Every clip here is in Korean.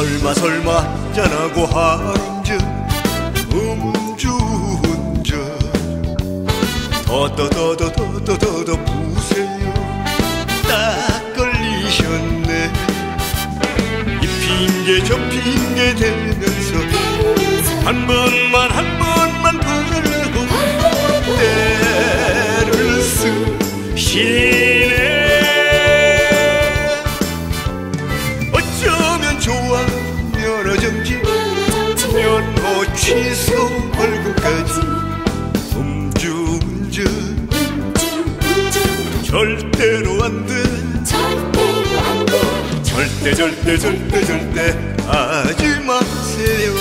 설마 한잔하고 하는저 음주운전 더더더더더더더 부세요. 딱 걸리셨네. 이 핑계 저 핑계 대면서 한 번만 보려고 때를 쓰시네. 어쩌면 좋아 면허정지 면허 취소 벌금까지 음주운전 절대로 안돼. 절대 하지 마세요.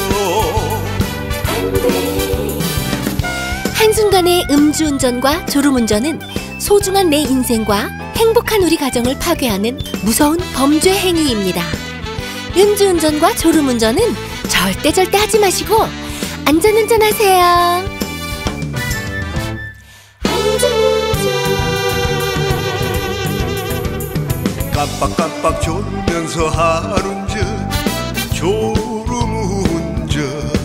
한순간의 음주운전과 졸음운전은 소중한 내 인생과 행복한 우리 가정을 파괴하는 무서운 범죄 행위입니다. 음주운전과 졸음운전은 절대 하지 마시고 안전운전하세요. 깜빡 졸면서 하는저 졸음운전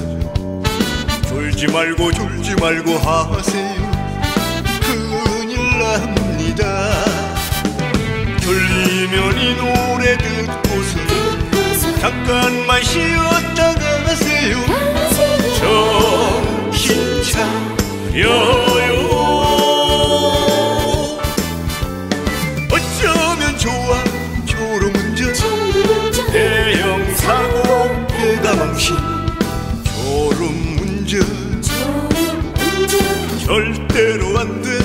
졸지 말고 하세요. 큰일 납니다. 졸리면 이 노래 듣고서 잠깐만 쉬었다 가세요. 정신 차려요. 어쩌면 좋아 졸음운전 대형 사고 폐가망신 졸음운전 절대로 안돼.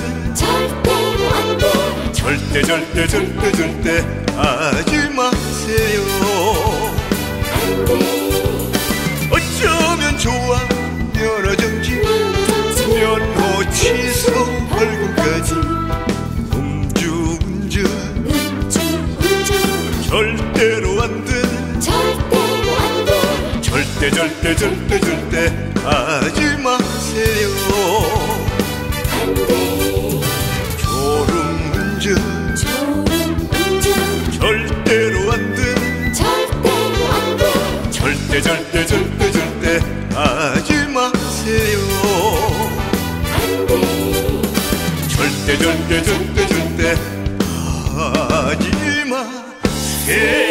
절대 하지 마세요. 어쩌면 좋아 면허정지 면허 취소 벌금까지 음주운전 절대로 안돼. 절대 하지 마세요. 졸음운전 절대로 안돼. 절대 하지 마세요. 절대 하지 마세요.